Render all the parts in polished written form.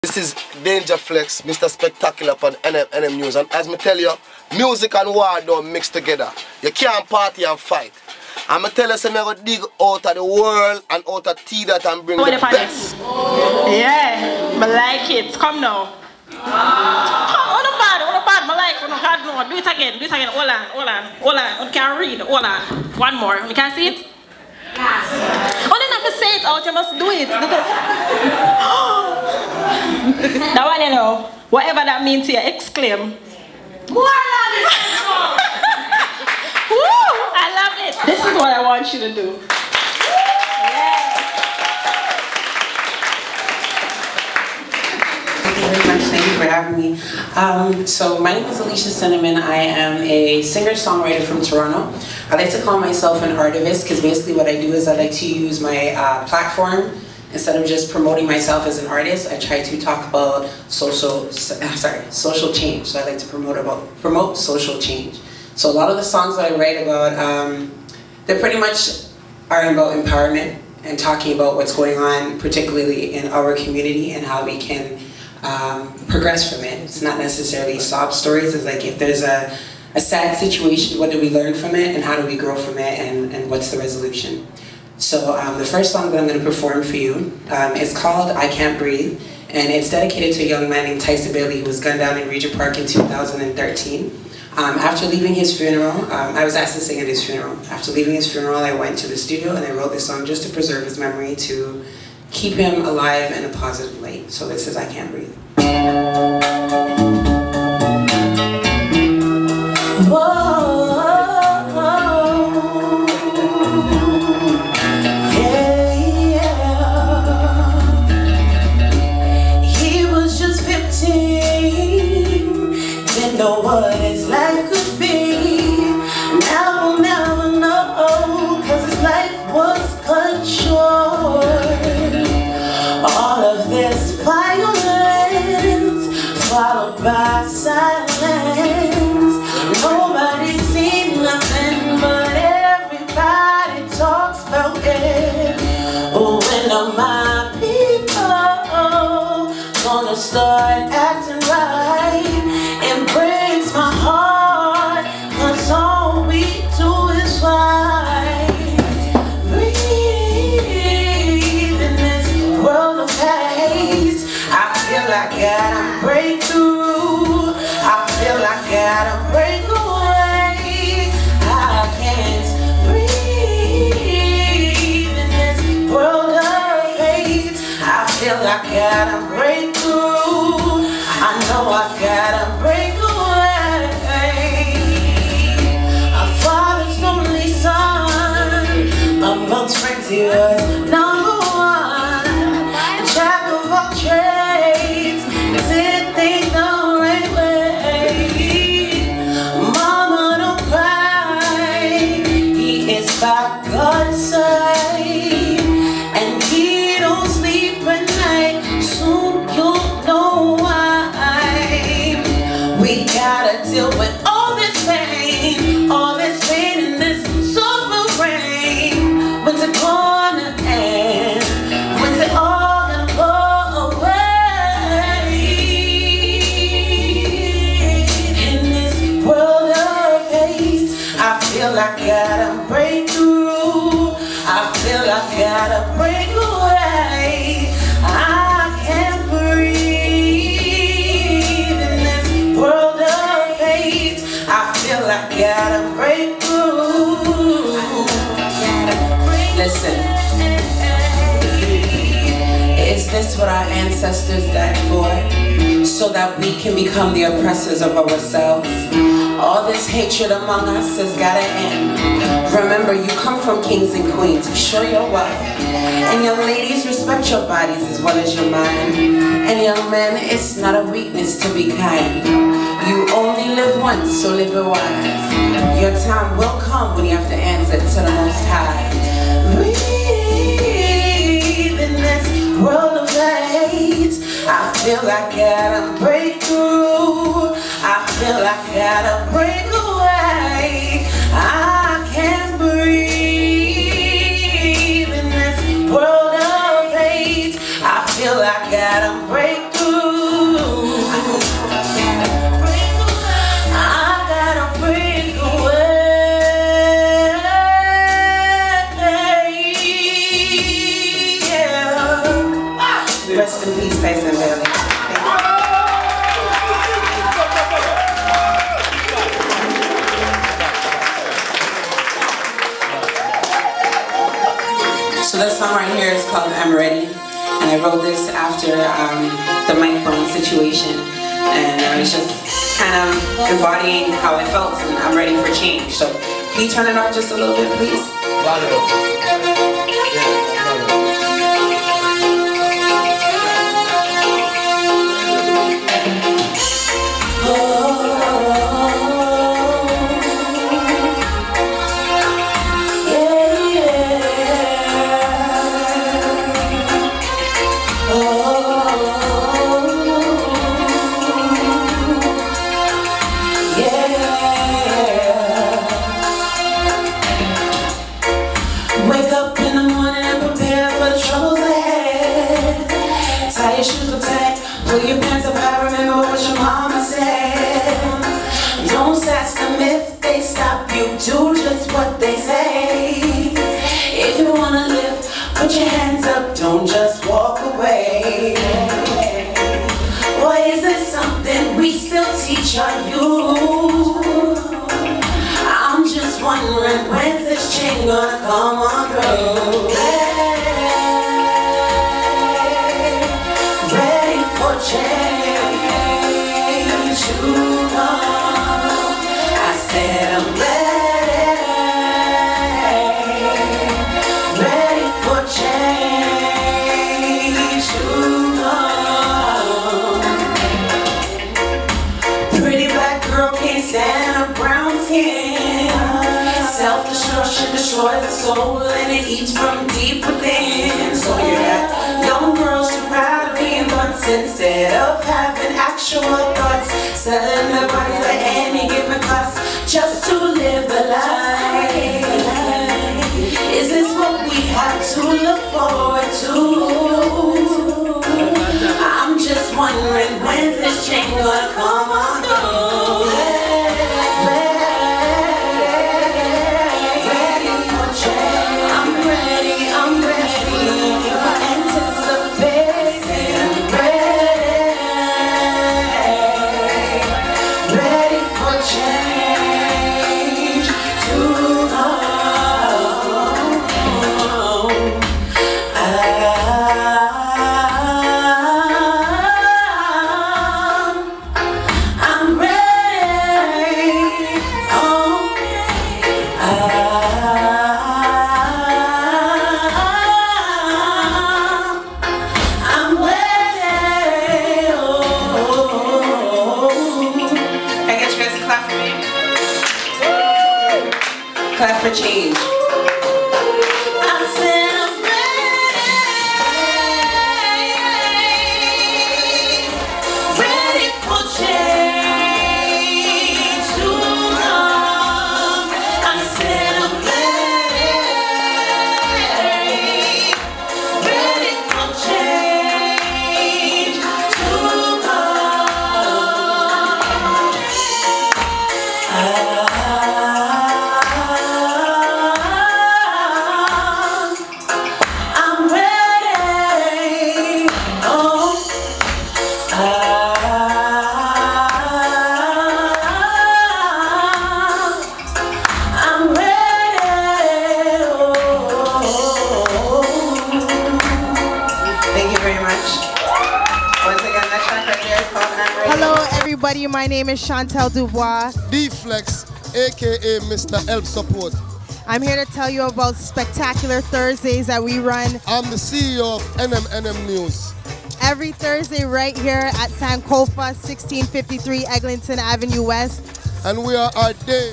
This is Danger Flex, Mr. Spectacular on NM News, and as me tell you, music and war don't mix together. You can't party and fight. I'm going to tell you something, I'm going to dig out of the world and out of tea that and bring the best. Yeah, I like it. Come now. Oh, not bad, I like it. No, do it again, hold on. You can read, hold on. One more, you can see it? Yes. Oh, then have to say it out, you must do it. That one, you know, whatever that means here, exclaim. Woo, I love it. This is what I want you to do. Thank you for having me. So my name is Alicia Cinnamon. I am a singer-songwriter from Toronto. I like to call myself an artivist because basically what I do is I like to use my platform. Instead of just promoting myself as an artist, I try to talk about social change. So I like to promote social change. So a lot of the songs that I write about, they pretty much are about empowerment and talking about what's going on, particularly in our community and how we can progress from it. It's not necessarily sob stories. It's like if there's a sad situation, what do we learn from it and how do we grow from it and what's the resolution? So the first song that I'm going to perform for you is called I Can't Breathe, and it's dedicated to a young man named Tyson Bailey who was gunned down in Regent Park in 2013. After leaving his funeral, I was asked to sing at his funeral. After leaving his funeral, I went to the studio and I wrote this song just to preserve his memory, to keep him alive in a positive light. So this is I Can't Breathe. He was just 15, didn't know what his life could be. Now we'll never know, cause his life was cut short. All of this violence followed by silence. Nobody seen nothing, but everybody talks about it. When are my people gonna start acting right? It breaks my heart, cause all we do is fight. Breathe in this world of hate. I feel like I gotta break through. I feel like I gotta break away. I can't breathe in this world of hate. I feel like I gotta break through. I know I gotta break away. A father's only son, amongst friends he was number one. Jack of all trades, did things the right way. Mama, don't cry, he is by God's side, and he don't sleep at night. Soon you'll know why. We gotta deal with all this pain in this suffering. When's it gonna end? When's it all gonna go away? In this world of hate, I feel like I gotta break through. I feel like I gotta break away. I can't breathe in this world of hate. I feel like I gotta break through. Listen, is this what our ancestors died for? So that we can become the oppressors of ourselves? All this hatred among us has gotta end. Remember, you come from kings and queens, show your wealth. And young ladies, respect your bodies as well as your mind. And young men, it's not a weakness to be kind. You only live once, so live it wise. Your time will come when you have to answer to the Most High. Breathe in this world of hate. I feel like I gotta break through. I feel like I gotta break away. I can't breathe in this world of hate. I feel like I gotta break through. Boys and Bailey. So this song right here is called I'm Ready, and I wrote this after the Mike Brown situation, and I was just kind of embodying how I felt, and I'm ready for change. So can you turn it up just a little bit, please? Wake up in the morning and prepare for the troubles ahead. Tie your shoes up tight, pull your pants up high, remember what your mama said. Don't sass them if they stop you, do just what they say. If you wanna live, put your hands up, don't just walk away. Or is it something we still teach our youth? I'm just wondering, when's this chain gonna come on through? Ready for change to come. I said I'm ready for change to come. Pretty black girl can't stand a brown skin. Self-destruction destroys the soul and it eats from deep within. So you got young girls too proud of being thoughts instead of having actual thoughts, selling their bodies at any given cost just to live the life. Is this what we have to look forward to? I'm just wondering, when's this chain gonna come on through? Clap for change. Hello everybody, my name is Chantel Dubois. D-Flex, aka Mr. Help Support. I'm here to tell you about Spectacular Thursdays that we run. I'm the CEO of NMNM News. Every Thursday right here at Sankofa, 1653 Eglinton Avenue West. And we are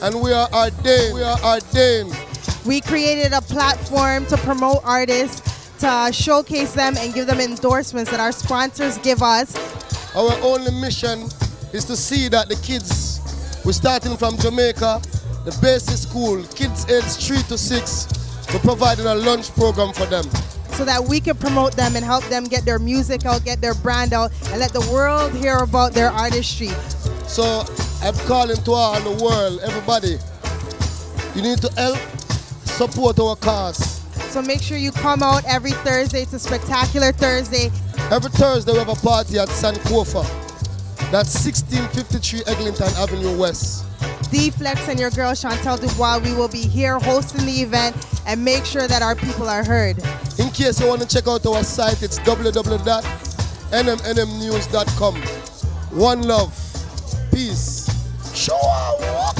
ordained. We created a platform to promote artists, to showcase them and give them endorsements that our sponsors give us. Our only mission is to see that the kids, we're starting from Jamaica, the basic school, kids aged 3 to 6, we're providing a lunch program for them. So that we can promote them and help them get their music out, get their brand out, and let the world hear about their artistry. So I'm calling to all the world, everybody, you need to help support our cause. So make sure you come out every Thursday to Spectacular Thursday. Every Thursday we have a party at Sankofa. That's 1653 Eglinton Avenue West. D-Flex and your girl Chantel Dubois, we will be here hosting the event and make sure that our people are heard. In case you want to check out our site, it's www.nmnmnews.com. One love. Peace. Show up.